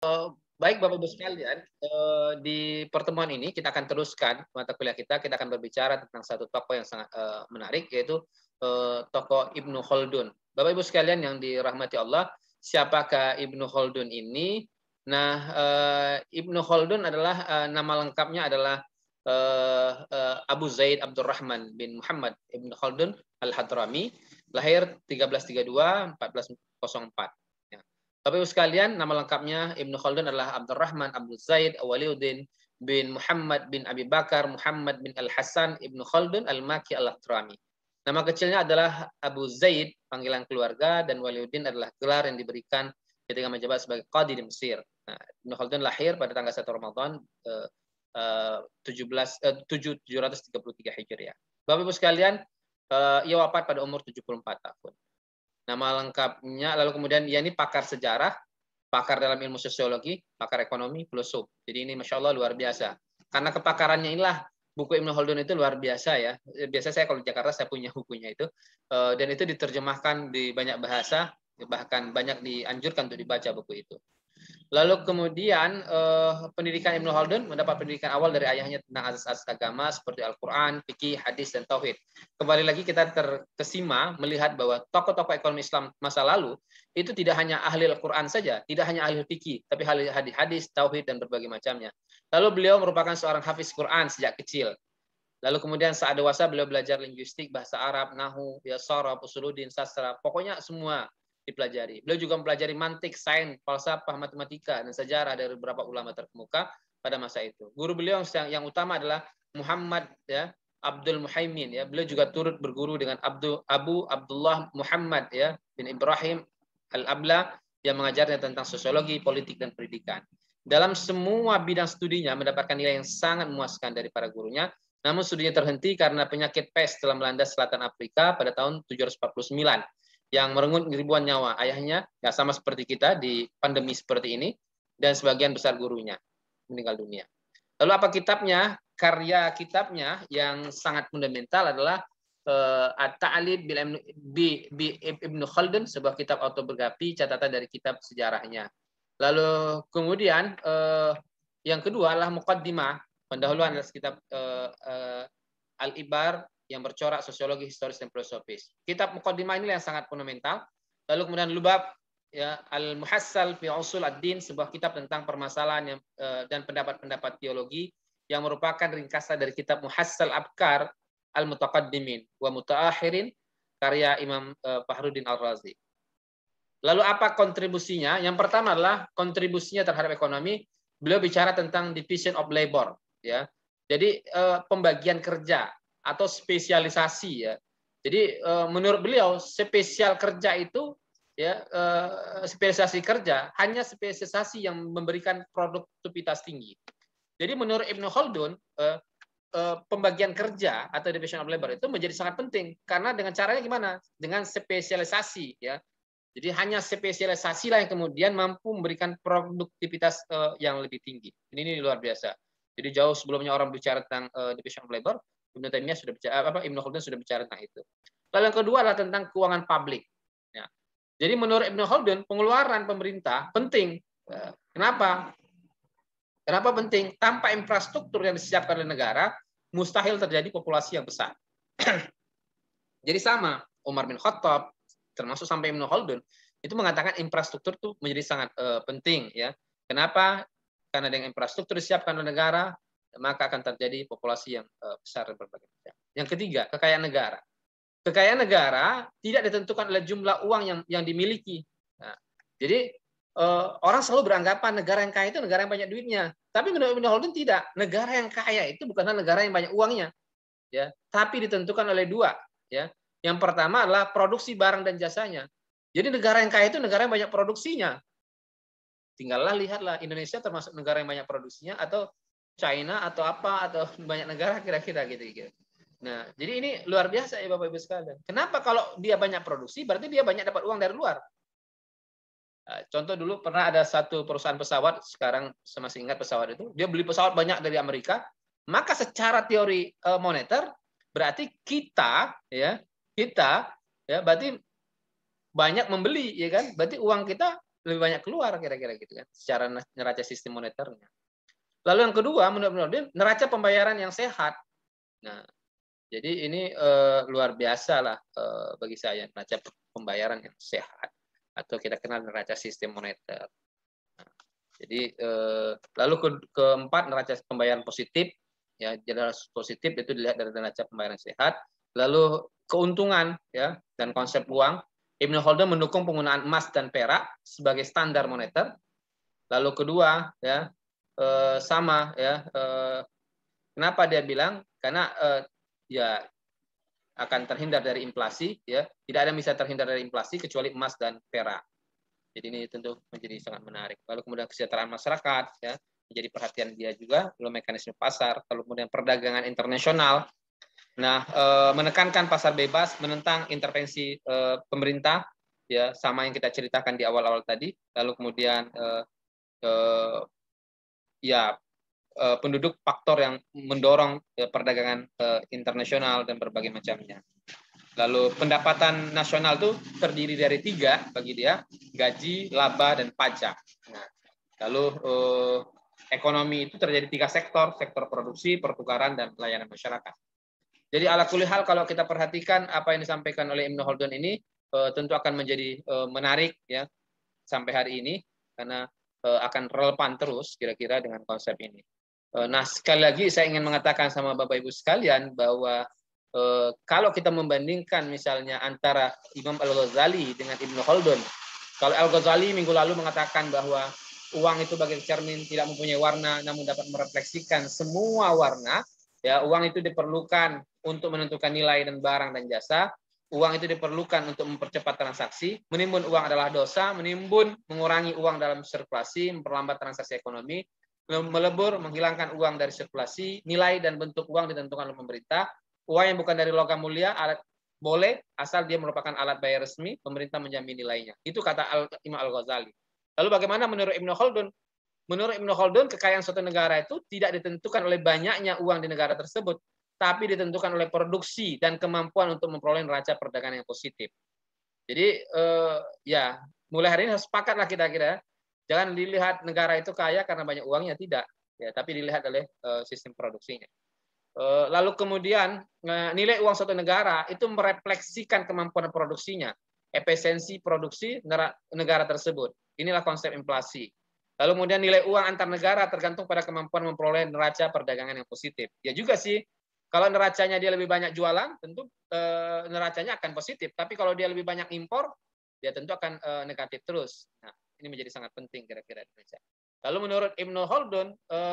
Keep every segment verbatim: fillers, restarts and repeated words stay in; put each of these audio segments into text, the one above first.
Baik Bapak Ibu sekalian, eh, di pertemuan ini kita akan teruskan mata kuliah kita. Kita akan berbicara tentang satu tokoh yang sangat eh, menarik, yaitu eh, tokoh Ibnu Khaldun. Bapak Ibu sekalian yang dirahmati Allah, siapakah Ibnu Khaldun ini? Nah, eh, Ibnu Khaldun adalah eh, nama lengkapnya adalah eh, eh, Abu Zaid Abdurrahman bin Muhammad Ibnu Khaldun Al-Hadrami, lahir tiga belas tiga puluh dua sampai empat belas nol empat. Bapak Ibu sekalian, nama lengkapnya Ibnu Khaldun adalah Abdurrahman Abdul Zaid Waliuddin bin Muhammad bin Abi Bakar Muhammad bin Al-Hasan Ibnu Khaldun Al-Maki Al-Hadrami. Nama kecilnya adalah Abu Zaid, panggilan keluarga, dan Waliuddin adalah gelar yang diberikan ketika menjabat sebagai qadi di Mesir. Nah, Ibnu Khaldun lahir pada tanggal satu Ramadan eh, eh, tujuh ratus tiga puluh tiga Hijriah. Bapak Ibu sekalian, eh, ia wafat pada umur tujuh puluh empat tahun. Nama lengkapnya, lalu kemudian ia ini pakar sejarah, pakar dalam ilmu sosiologi, pakar ekonomi, filosof. Jadi ini Masya Allah luar biasa. Karena kepakarannya inilah buku Ibnu Khaldun itu luar biasa ya. Biasa saya kalau di Jakarta saya punya bukunya itu. Dan itu diterjemahkan di banyak bahasa, bahkan banyak dianjurkan untuk dibaca buku itu. Lalu kemudian eh, pendidikan Ibnu Khaldun mendapat pendidikan awal dari ayahnya tentang asas-asas agama seperti Al-Quran, fikih, hadis, dan tauhid. Kembali lagi kita terkesima melihat bahwa tokoh-tokoh ekonomi Islam masa lalu itu tidak hanya ahli Al-Quran saja, tidak hanya ahli fikih, tapi ahli hadis, tauhid, dan berbagai macamnya. Lalu beliau merupakan seorang hafiz Quran sejak kecil. Lalu kemudian saat dewasa beliau belajar linguistik, bahasa Arab, nahu, ya sharaf, usuluddin, sastra, pokoknya semua dipelajari. Beliau juga mempelajari mantik, sains, falsafah, matematika, dan sejarah dari beberapa ulama terkemuka pada masa itu. Guru beliau yang, yang utama adalah Muhammad ya Abdul Muhaimin ya. Beliau juga turut berguru dengan Abdul Abu Abdullah Muhammad ya bin Ibrahim Al-Abla yang mengajarnya tentang sosiologi, politik, dan pendidikan. Dalam semua bidang studinya mendapatkan nilai yang sangat memuaskan dari para gurunya. Namun studinya terhenti karena penyakit pes telah melanda selatan Afrika pada tahun tujuh ratus empat puluh sembilan. Yang merenggut ribuan nyawa. Ayahnya ya sama seperti kita di pandemi seperti ini, dan sebagian besar gurunya meninggal dunia. Lalu apa kitabnya? Karya kitabnya yang sangat fundamental adalah uh, At-Ta'lib bi Ibnu Khaldun, sebuah kitab autobiografi catatan dari kitab sejarahnya. Lalu kemudian uh, yang kedua adalah Muqaddimah, pendahuluan atas kitab uh, uh, Al-Ibar yang bercorak sosiologi, historis, dan filosofis. Kitab Muqaddimah ini yang sangat fundamental. Lalu kemudian Lubab ya, Al-Muhassal fi Usul ad-Din, sebuah kitab tentang permasalahan yang, uh, dan pendapat-pendapat teologi yang merupakan ringkasan dari kitab Muhassal Abkar Al-Mutaqaddimin wa Mutaakhirin karya Imam uh, Fahruddin Al-Razi. Lalu apa kontribusinya? Yang pertama adalah kontribusinya terhadap ekonomi. Beliau bicara tentang division of labor ya. Jadi uh, pembagian kerja atau spesialisasi ya. Jadi menurut beliau spesial kerja itu ya spesialisasi kerja hanya spesialisasi yang memberikan produktivitas tinggi. Jadi menurut Ibnu Khaldun pembagian kerja atau division of labor itu menjadi sangat penting karena dengan caranya gimana? Dengan spesialisasi ya. Jadi hanya spesialisasi lah yang kemudian mampu memberikan produktivitas yang lebih tinggi. Ini, ini luar biasa. Jadi jauh sebelumnya orang bicara tentang division of labor, Ibnu Taimiyah sudah bicara apa Ibnu Khaldun sudah bicara tentang itu. Lalu yang kedua adalah tentang keuangan publik. Ya. Jadi menurut Ibnu Khaldun pengeluaran pemerintah penting. Kenapa? Kenapa penting? Tanpa infrastruktur yang disiapkan oleh negara, mustahil terjadi populasi yang besar. Jadi sama Umar bin Khattab termasuk sampai Ibnu Khaldun itu mengatakan infrastruktur itu menjadi sangat uh, penting ya. Kenapa? Karena dengan infrastruktur disiapkan oleh negara, maka akan terjadi populasi yang besar dan berbagai macam. Yang ketiga, kekayaan negara. Kekayaan negara tidak ditentukan oleh jumlah uang yang yang dimiliki. Nah, jadi eh, orang selalu beranggapan negara yang kaya itu negara yang banyak duitnya. Tapi menurut Ibnu Khaldun tidak. Negara yang kaya itu bukanlah negara yang banyak uangnya, ya, tapi ditentukan oleh dua. Ya, yang pertama adalah produksi barang dan jasanya. Jadi negara yang kaya itu negara yang banyak produksinya. Tinggallah lihatlah Indonesia termasuk negara yang banyak produksinya atau China atau apa atau banyak negara kira-kira gitu-gitu. Nah, jadi ini luar biasa ya Bapak Ibu sekalian. Kenapa kalau dia banyak produksi berarti dia banyak dapat uang dari luar? Nah, contoh dulu pernah ada satu perusahaan pesawat, sekarang saya masih ingat pesawat itu, dia beli pesawat banyak dari Amerika, maka secara teori uh, moneter berarti kita ya, kita ya berarti banyak membeli ya kan? Berarti uang kita lebih banyak keluar kira-kira gitu kan secara neraca sistem moneternya. Lalu yang kedua, menurut neraca pembayaran yang sehat. Nah, jadi ini uh, luar biasa lah uh, bagi saya neraca pembayaran yang sehat atau kita kenal neraca sistem moneter. Nah, jadi uh, lalu ke, keempat neraca pembayaran positif, ya jadi positif itu dilihat dari neraca pembayaran sehat. Lalu keuntungan ya dan konsep uang, Ibnu Khaldun mendukung penggunaan emas dan perak sebagai standar moneter. Lalu kedua ya uh, sama ya uh, kenapa dia bilang karena uh, ya akan terhindar dari inflasi, ya tidak ada yang bisa terhindar dari inflasi kecuali emas dan perak. Jadi ini tentu menjadi sangat menarik. Lalu kemudian kesejahteraan masyarakat, ya menjadi perhatian dia juga. Lalu mekanisme pasar, lalu kemudian perdagangan internasional. Nah, eh, menekankan pasar bebas, menentang intervensi eh, pemerintah, ya sama yang kita ceritakan di awal-awal tadi. Lalu kemudian eh, eh, ya penduduk faktor yang mendorong perdagangan internasional dan berbagai macamnya. Lalu pendapatan nasional itu terdiri dari tiga bagi dia, gaji, laba, dan pajak. Nah, lalu eh, ekonomi itu terjadi tiga sektor, sektor produksi, pertukaran, dan pelayanan masyarakat. Jadi ala kulli hal kalau kita perhatikan apa yang disampaikan oleh Ibnu Khaldun ini eh, tentu akan menjadi eh, menarik ya sampai hari ini karena eh, akan relevan terus kira-kira dengan konsep ini. Nah, sekali lagi saya ingin mengatakan sama Bapak Ibu sekalian bahwa eh, kalau kita membandingkan misalnya antara Imam Al-Ghazali dengan Ibnu Khaldun, kalau Al-Ghazali minggu lalu mengatakan bahwa uang itu bagai cermin tidak mempunyai warna namun dapat merefleksikan semua warna, ya uang itu diperlukan untuk menentukan nilai dan barang dan jasa, uang itu diperlukan untuk mempercepat transaksi, menimbun uang adalah dosa, menimbun mengurangi uang dalam sirkulasi, memperlambat transaksi ekonomi, melebur, menghilangkan uang dari sirkulasi, nilai dan bentuk uang ditentukan oleh pemerintah, uang yang bukan dari logam mulia alat boleh asal dia merupakan alat bayar resmi, pemerintah menjamin nilainya. Itu kata Al Imam Al-Ghazali. Lalu bagaimana menurut Ibnu Khaldun? Menurut Ibnu Khaldun, kekayaan suatu negara itu tidak ditentukan oleh banyaknya uang di negara tersebut, tapi ditentukan oleh produksi dan kemampuan untuk memperoleh neraca perdagangan yang positif. Jadi eh, ya mulai hari ini harus sepakatlah kira-kira. Jangan dilihat negara itu kaya karena banyak uangnya, tidak. Ya, tapi dilihat oleh uh, sistem produksinya. Uh, lalu kemudian uh, nilai uang suatu negara itu merefleksikan kemampuan produksinya, efisiensi produksi negara tersebut. Inilah konsep inflasi. Lalu kemudian nilai uang antar negara tergantung pada kemampuan memperoleh neraca perdagangan yang positif. Ya juga sih, kalau neracanya dia lebih banyak jualan, tentu uh, neracanya akan positif. Tapi kalau dia lebih banyak impor, dia tentu akan uh, negatif terus. Nah, ini menjadi sangat penting kira-kira Indonesia. Lalu menurut Ibnu Khaldun,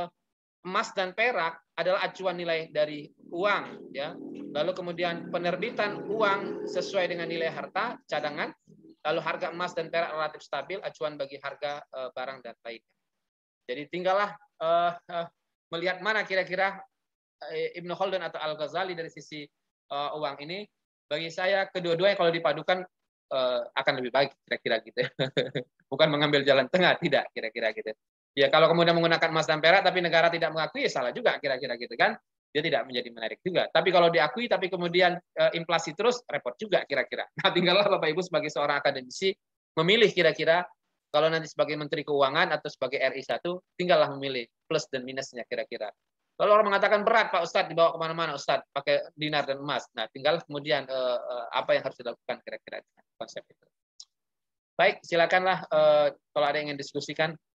emas dan perak adalah acuan nilai dari uang, ya. Lalu kemudian penerbitan uang sesuai dengan nilai harta cadangan. Lalu harga emas dan perak relatif stabil, acuan bagi harga barang dan lainnya. Jadi tinggallah uh, uh, melihat mana kira-kira Ibnu Khaldun atau Al-Ghazali dari sisi uh, uang ini. Bagi saya kedua-duanya kalau dipadukan Uh, akan lebih baik kira-kira gitu. Bukan mengambil jalan tengah, tidak kira-kira gitu. Ya kalau kemudian menggunakan emas dan perak tapi negara tidak mengakui, ya salah juga kira-kira gitu kan. Dia tidak menjadi menarik juga. Tapi kalau diakui tapi kemudian uh, inflasi terus, repot juga kira-kira. Nah tinggallah Bapak Ibu sebagai seorang akademisi memilih kira-kira kalau nanti sebagai Menteri Keuangan atau sebagai R I satu, tinggallah memilih plus dan minusnya kira-kira. Kalau orang mengatakan berat Pak Ustadz dibawa kemana-mana Ustadz pakai dinar dan emas. Nah tinggal kemudian uh, uh, apa yang harus dilakukan kira-kira konsep itu. Baik, silakanlah uh, kalau ada yang ingin diskusikan